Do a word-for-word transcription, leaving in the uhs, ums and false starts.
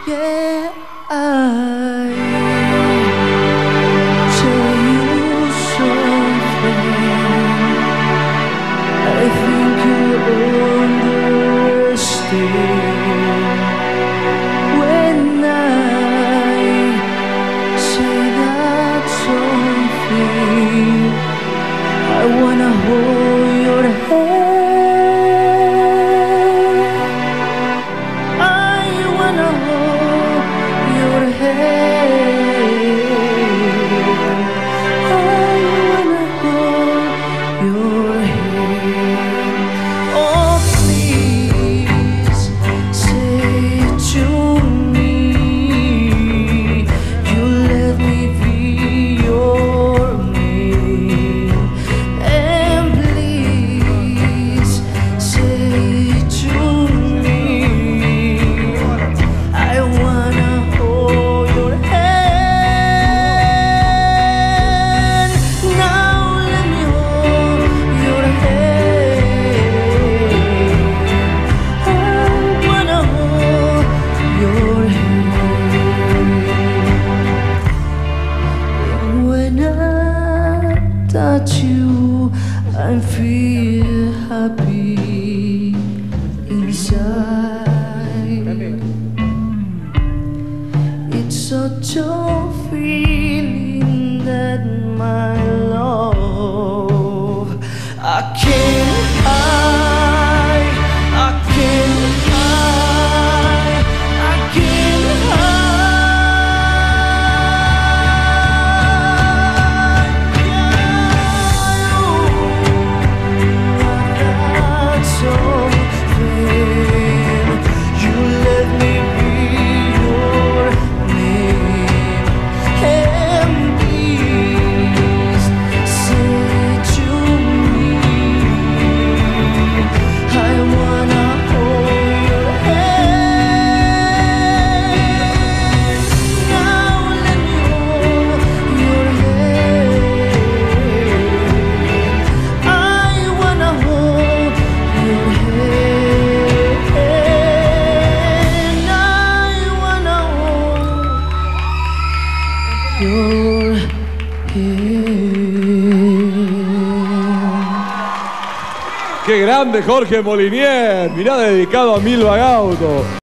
Yeah, I tell you something. I think you understand when I say that something. I wanna hold your hand. Touch you and feel happy inside. It's such a feeling that my love I can't hide, I can't hide, I can't hide. ¡Qué grande Jorge Molinier! Mirá, dedicado a Milva Gauto.